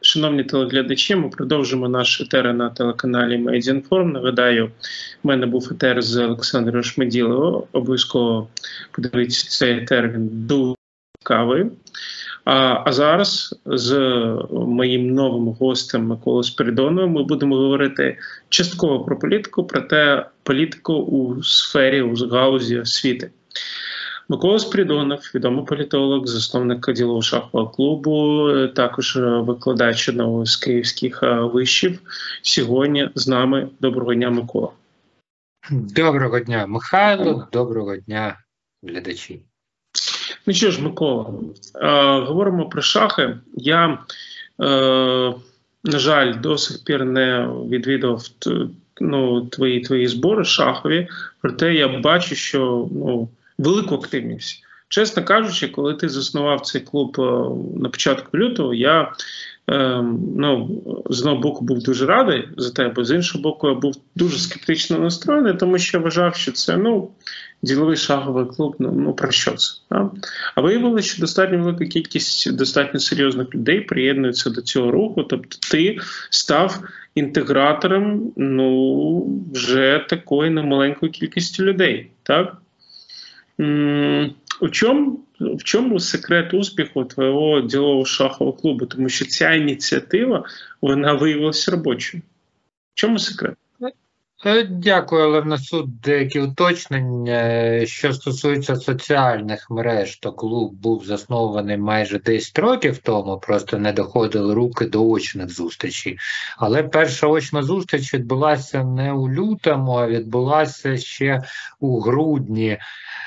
Шановні телеглядачі, ми продовжимо наш етер на телеканалі Медіаінформ. Нагадаю, в мене був етер з Олександром Шмеділовим. Обов'язково подивіться цей етер, він дуже цікавий. А зараз з моїм новим гостем Миколою Спірідоновим ми будемо говорити частково про політику, проте політику у сфері, у галузі освіти. Микола Спірідонов, відомий політолог, засновник ділового шахового клубу, також викладач одного з київських вишів. Сьогодні з нами. Доброго дня, Микола. Доброго дня, Михайло. Доброго дня, глядачі. Ну що ж, Микола, говоримо про шахи. Я, на жаль, до сих пір не відвідав твої збори шахові, проте я бачу, що велику активність. Чесно кажучи, коли ти заснував цей клуб на початку лютого, я з одного боку був дуже радий за тебе, з іншого боку я був дуже скептично настроєний, тому що вважав, що це діловий шаховий клуб, про що це? А виявилося, що достатньо велика кількість достатньо серйозних людей приєднуються до цього руху, тобто ти став інтегратором вже такої немаленької кількості людей, так? В чому секрет успіху твого ділового шахового клубу? Тому що ця ініціатива, вона виявилася робочою. В чому секрет? Дякую, але внесу деякі уточнення. Що стосується соціальних мереж, то клуб був заснований майже 10 років тому, просто не доходили руки до очних зустрічей. Але перша очна зустріч відбулася не у лютому, а відбулася ще у грудні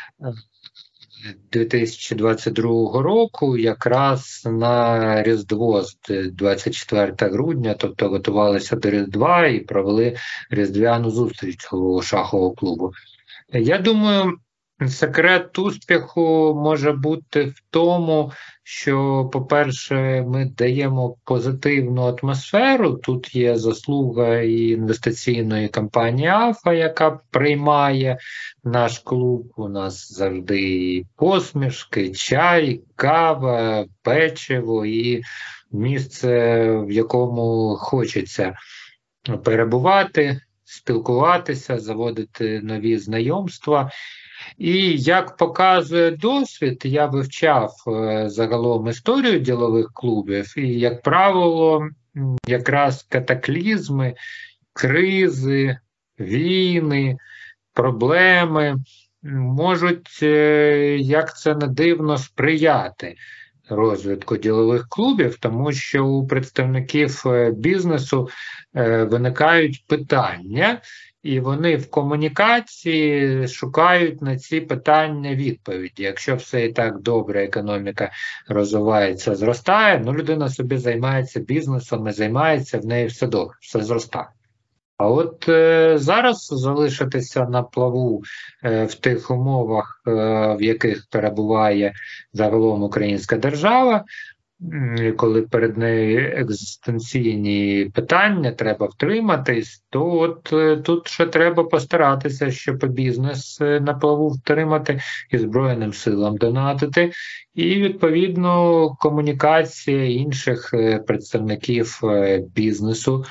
2022 року, якраз на Різдво, 24 грудня, тобто готувалися до Різдва і провели різдвяну зустріч у шахового клубу. Я думаю, секрет успіху може бути в тому, що, по-перше, ми даємо позитивну атмосферу. Тут є заслуга і інвестиційної компанії АФА, яка приймає наш клуб. У нас завжди посмішки, чай, кава, печиво і місце, в якому хочеться перебувати, спілкуватися, заводити нові знайомства. І як показує досвід, я вивчав загалом історію ділових клубів, і, як правило, якраз катаклізми, кризи, війни, проблеми можуть, як це не дивно, сприяти розвитку ділових клубів, тому що у представників бізнесу виникають питання, і вони в комунікації шукають на ці питання відповіді. Якщо все і так добре, економіка розвивається, зростає, людина собі займається бізнесом і займається, в неї все добре, все зростає. А от зараз залишитися на плаву в тих умовах, в яких перебуває загалом українська держава, коли перед нею екзистенційні питання, треба втриматись, то от тут ще треба постаратися, щоб бізнес на плаву втримати і Збройним силам донатити, і, відповідно, комунікація інших представників бізнесу.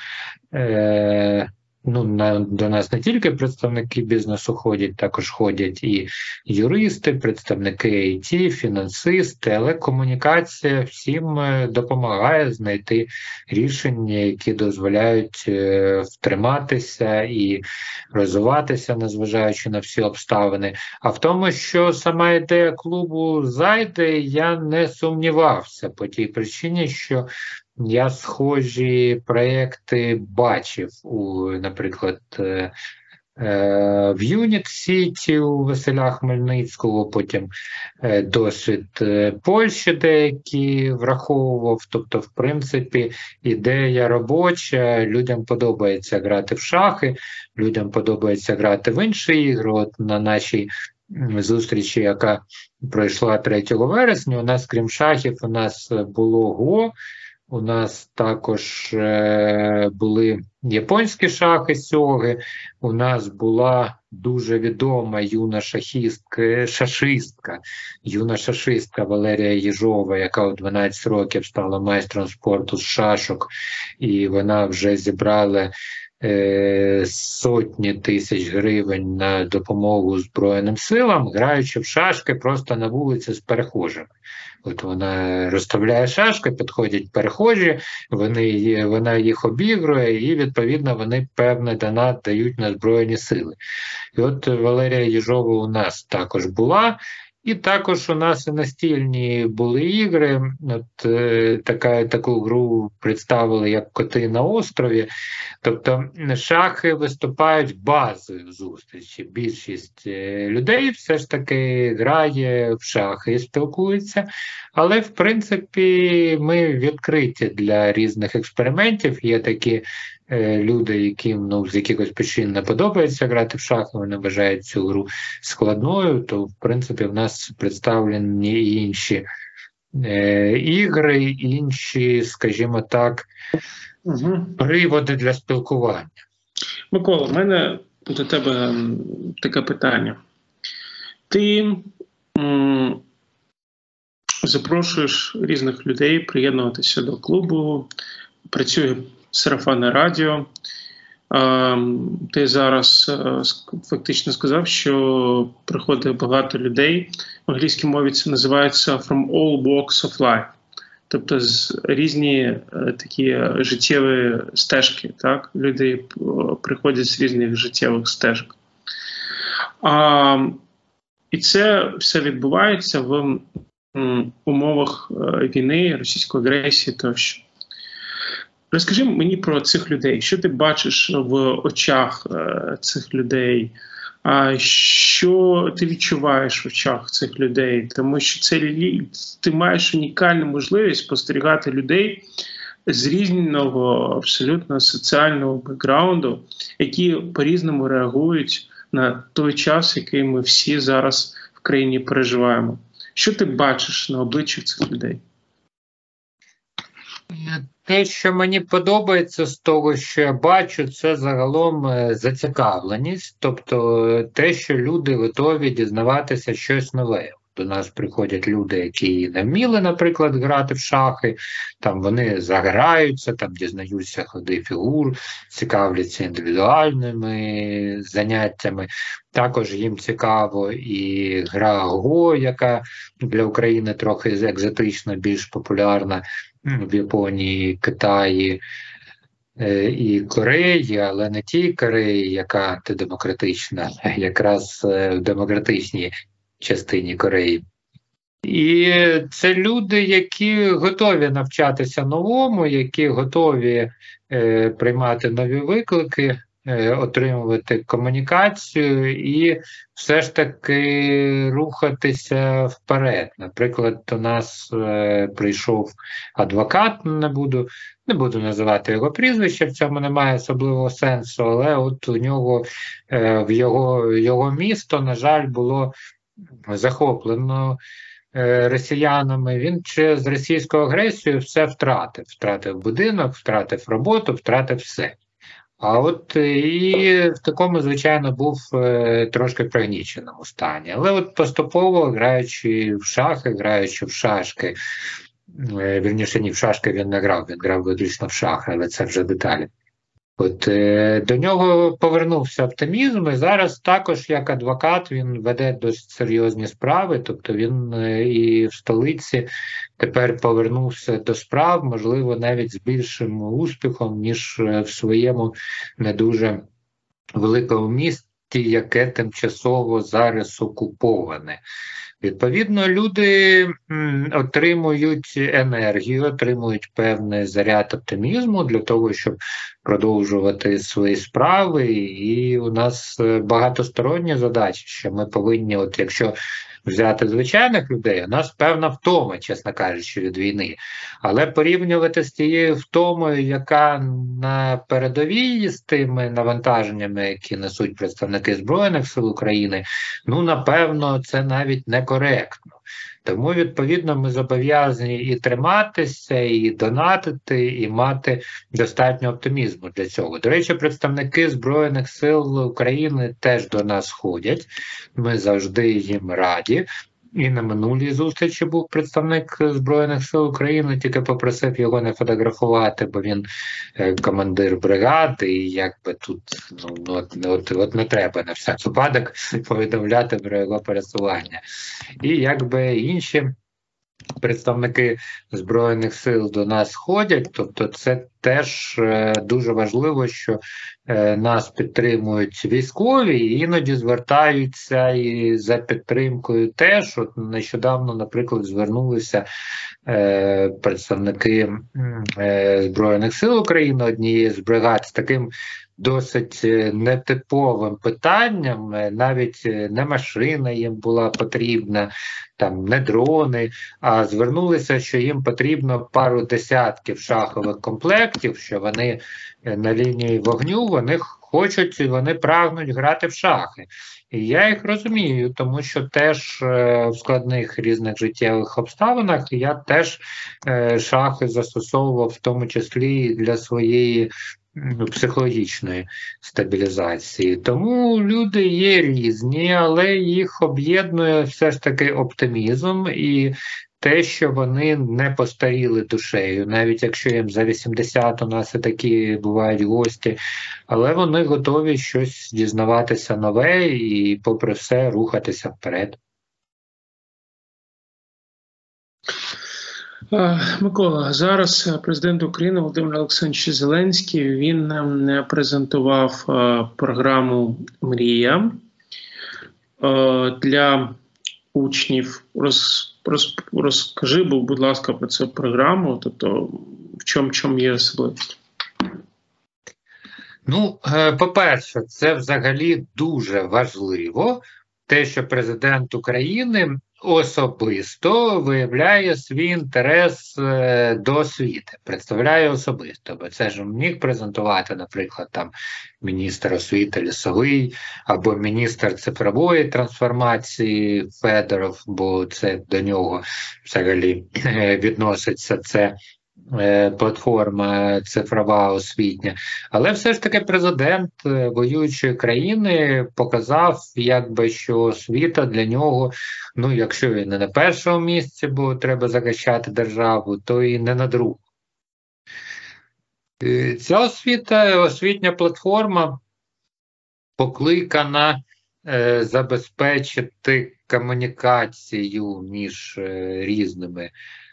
До нас не тільки представники бізнесу ходять, також ходять і юристи, представники IT, фінансисти, але комунікація всім допомагає знайти рішення, які дозволяють втриматися і розвиватися, незважаючи на всі обставини. А в тому, що сама ідея клубу зайде, я не сумнівався по тій причині, що я схожі проєкти бачив наприклад, в Юнік Сіті у Василя Хмельницького, потім досвід Польщі деякі враховував. Тобто, в принципі, ідея робоча, людям подобається грати в шахи, людям подобається грати в інші ігри. От на нашій зустрічі, яка пройшла 3 вересня, у нас, крім шахів, у нас було ГО, У нас також були японські шахи сьоги, у нас була дуже відома юна шашистка Валерія Єжова, яка у 12 років стала майстром спорту з шашок, і вона вже зібрала сотні тисяч гривень на допомогу Збройним силам, граючи в шашки просто на вулиці з перехожими. От вона розставляє шашки, підходять перехожі, вона їх обігрує, і відповідно вони певний донат дають на Збройні сили. І от Валерія Єжова у нас також була. І також у нас і настільні були ігри. От таку гру представили як «Коти на острові». Тобто шахи виступають базою зустрічі. Більшість людей все ж таки грає в шахи і спілкується. Але, в принципі, ми відкриті для різних експериментів. Є такі люди, яким з якихось причин не подобається грати в шахи, вони вважають цю гру складною, то, в принципі, в нас представлені і інші ігри, інші, скажімо так, приводи для спілкування. Микола, в мене до тебе таке питання. Ти запрошуєш різних людей приєднуватися до клубу, працює сарафанне радіо. Ти зараз фактично сказав, що приходить багато людей. В англійській мові це називається «from all walks of life». Тобто різні такі життєві стежки. Так? Люди приходять з різних життєвих стежок. І це все відбувається в умовах війни, російської агресії тощо. Розкажи мені про цих людей. Що ти бачиш в очах цих людей? Що ти відчуваєш в очах цих людей? Тому що ти маєш унікальну можливість спостерігати людей з різного абсолютно соціального бекграунду, які по-різному реагують на той час, який ми всі зараз в країні переживаємо. Що ти бачиш на обличчях цих людей? Те, що мені подобається з того, що я бачу, це загалом зацікавленість, тобто те, що люди готові дізнаватися щось нове. До нас приходять люди, які не вміли, наприклад, грати в шахи, там вони заграються, там дізнаються ходи фігур, цікавляться індивідуальними заняттями. Також їм цікаво і гра Го, яка для України трохи екзотична, більш популярна в Японії, Китаї і Кореї, але не тій Кореї, яка антидемократична, а якраз в демократичній частині Кореї. І це люди, які готові навчатися новому, які готові приймати нові виклики, отримувати комунікацію і все ж таки рухатися вперед. Наприклад, до нас прийшов адвокат, не буду називати його прізвище, в цьому немає особливого сенсу, але от у нього, в його місто, на жаль, було захоплено росіянами. Він через російську агресію все втратив. Втратив будинок, втратив роботу, втратив все. А от і в такому, звичайно, був трошки пригніченому стані. Але от поступово, граючи в шахи, граючи в шашки, вірніше, ні, в шашки він не грав, він грав виключно в шахи, але це вже деталі. От до нього повернувся оптимізм, і зараз також як адвокат він веде досить серйозні справи, тобто він і в столиці тепер повернувся до справ, можливо, навіть з більшим успіхом, ніж в своєму не дуже великому місті, яке тимчасово зараз окуповане. Відповідно, люди отримують енергію, отримують певний заряд оптимізму для того, щоб продовжувати свої справи. І у нас багатосторонні задачі, що ми повинні, от якщо взяти звичайних людей, у нас певна втома, чесно кажучи, від війни. Але порівнювати з тією втомою, яка на передовій з тими навантаженнями, які несуть представники Збройних сил України, ну, напевно, це навіть некоректно. Тому, відповідно, ми зобов'язані і триматися, і донатити, і мати достатньо оптимізму для цього. До речі, представники Збройних сил України теж до нас ходять. Ми завжди їм раді. І на минулій зустрічі був представник Збройних сил України, тільки попросив його не фотографувати, бо він командир бригади, і якби тут от не треба на всяк випадок повідомляти про його пересування. І якби інші представники Збройних сил до нас ходять, тобто це теж дуже важливо, що нас підтримують військові, і іноді звертаються і за підтримкою теж. От нещодавно, наприклад, звернулися представники Збройних сил України, однієї з бригад, з таким досить нетиповим питанням, навіть не машина їм була потрібна, там не дрони, а звернулися, що їм потрібно пару десятків шахових комплектів, що вони на лінії вогню, вони хочуть, вони прагнуть грати в шахи. І я їх розумію, тому що теж в складних різних життєвих обставинах я теж шахи застосовував, в тому числі і для своєї психологічної стабілізації. Тому люди є різні, але їх об'єднує все ж таки оптимізм і те, що вони не постаріли душею, навіть якщо їм за 80, у нас і такі бувають гості, але вони готові щось дізнаватися нове і попри все рухатися вперед. Микола, зараз президент України Володимир Олександрович Зеленський, він нам презентував програму «Мрія» для учнів. Розкажи, будь ласка, про цю програму, тобто в чому є особливість? Ну, по-перше, це взагалі дуже важливо, те, що президент України особисто виявляє свій інтерес до освіти, представляє особисто, бо це ж міг презентувати, наприклад, там міністр освіти Лісовий або міністр цифрової трансформації Федоров, бо це до нього взагалі відноситься це платформа цифрова освітня. Але все ж таки президент воюючої країни показав, якби, що освіта для нього, ну, якщо він не на першому місці, бо треба захищати державу, то і не на другому. Ця освітня платформа покликана забезпечити комунікацію між різними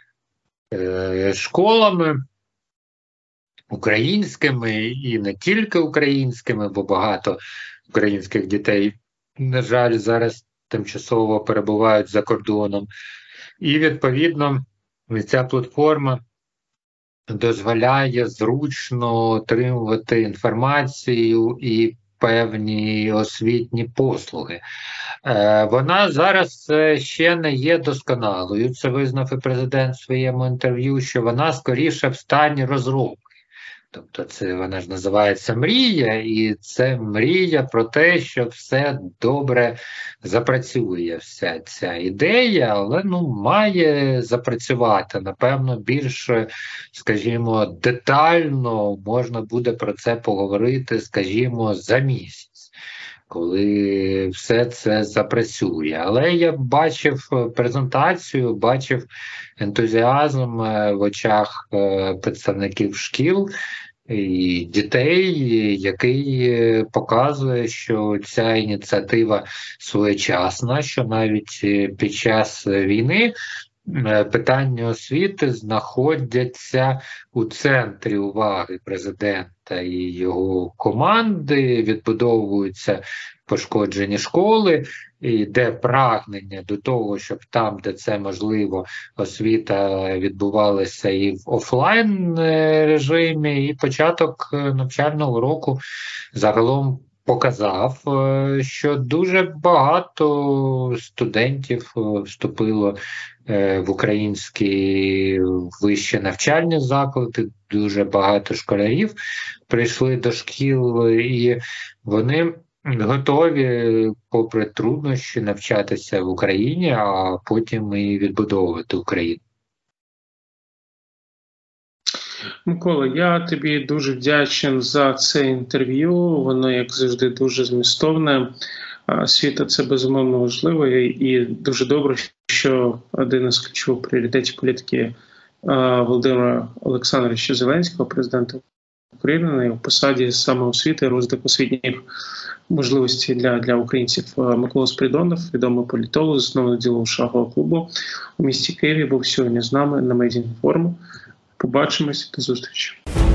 школами українськими і не тільки українськими, бо багато українських дітей, на жаль, зараз тимчасово перебувають за кордоном. І, відповідно, ця платформа дозволяє зручно отримувати інформацію і певні освітні послуги. Вона зараз ще не є досконалою, це визнав і президент в своєму інтерв'ю, що вона скоріше в стані розробки. Тобто це вона ж називається «Мрія», і це мрія про те, що все добре запрацює, вся ця ідея, але має запрацювати. Напевно, більш, скажімо, детально можна буде про це поговорити, скажімо, за місяць, коли все це запрацює. Але я бачив презентацію, бачив ентузіазм в очах представників шкіл і дітей, який показує, що ця ініціатива своєчасна, що навіть під час війни питання освіти знаходяться у центрі уваги президента і його команди, відбудовуються пошкоджені школи, і йде прагнення до того, щоб там, де це можливо, освіта відбувалася і в офлайн режимі, і початок навчального року загалом показав, що дуже багато студентів вступило в українські вищі навчальні заклади, дуже багато школярів прийшли до шкіл, і вони готові, попри труднощі, навчатися в Україні, а потім і відбудовувати Україну. Микола, я тобі дуже вдячен за це інтерв'ю. Воно, як завжди, дуже змістовне. Світа це безумовно важливо, і дуже добре, що один із ключових пріоритетів політики Володимира Олександровича Зеленського, президента України, на його посаді саме освіти, розвиток освітніх можливостей для українців. Микола Спиридонов, відомий політолог, засновник ділового шагового клубу у місті Києві, був сьогодні з нами на Медіаінформ. Побачимось, до зустрічі.